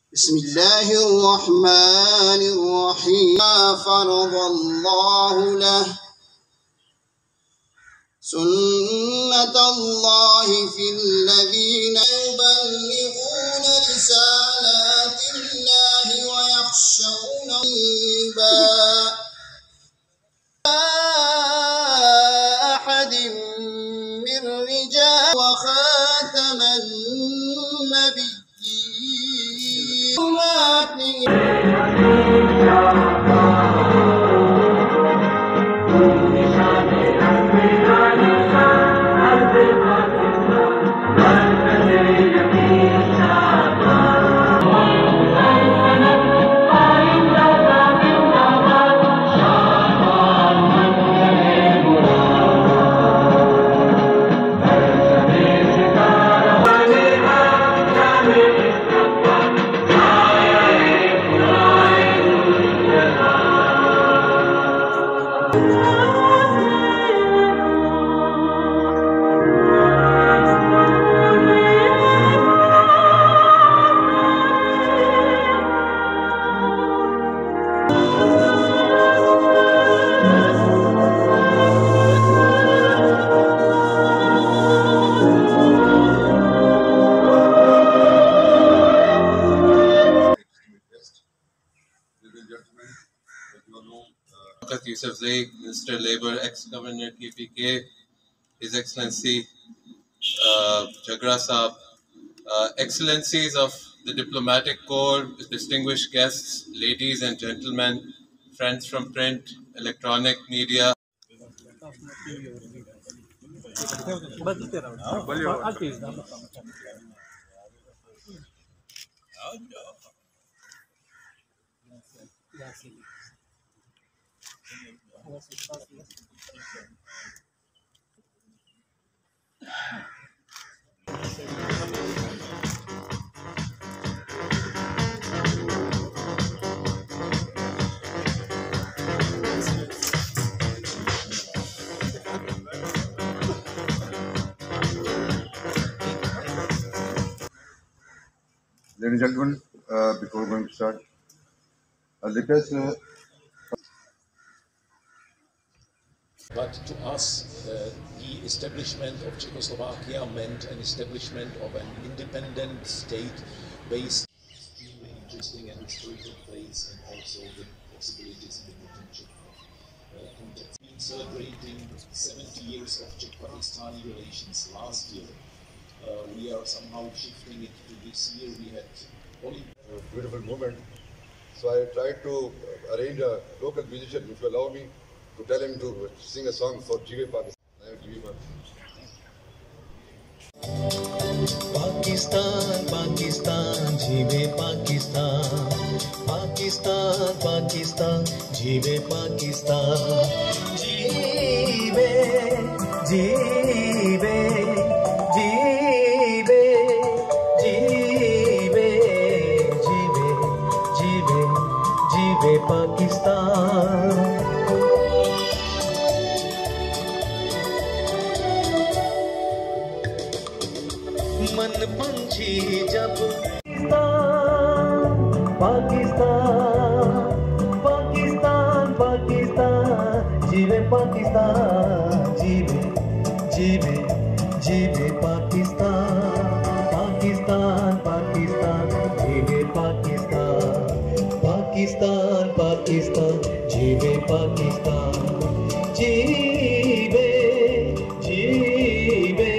बिस्मिल्लाहिर्रहमानिर्रहीम। फ़रज़ल्लाहु लह सुन्नतल्लाहि फ़िल्लज़ीना युबल्लिगूना रिसालातिल्लाहि व यख़्शौनहु अहदिम मिन रिजाल व ख़ातमन नबिय्यीन। Minister Labour, ex-Governor KPK, His Excellency Jagra Saab, Excellencies of the Diplomatic Corps, distinguished guests, ladies and gentlemen, friends from print, electronic media. Ladies and gentlemen, before going to start, I'll request. But to us, the establishment of Czechoslovakia meant an establishment of an independent state based in an interesting and historical place, and also the possibilities and the potential context. We've been celebrating 70 years of Czech-Pakistani relations last year. We are somehow shifting it to this year. We had only A beautiful moment. So I tried to arrange a local musician, if you allow me, to tell him to sing a song for Jive Pakistan. I am Jive Pakistan, Pakistan, Jive Pakistan. Pakistan, Pakistan, Jive Pakistan. Jive, Jive, Jive, Jive, Jive, Jive, Jive Pakistan. मन पंछी जब पाकिस्तान पाकिस्तान पाकिस्तान जीवे पाकिस्तान जीवे जीवे जीवे पाकिस्तान पाकिस्तान पाकिस्तान जीवे पाकिस्तान पाकिस्तान पाकिस्तान जीवे पाकिस्तान जीवे जीवे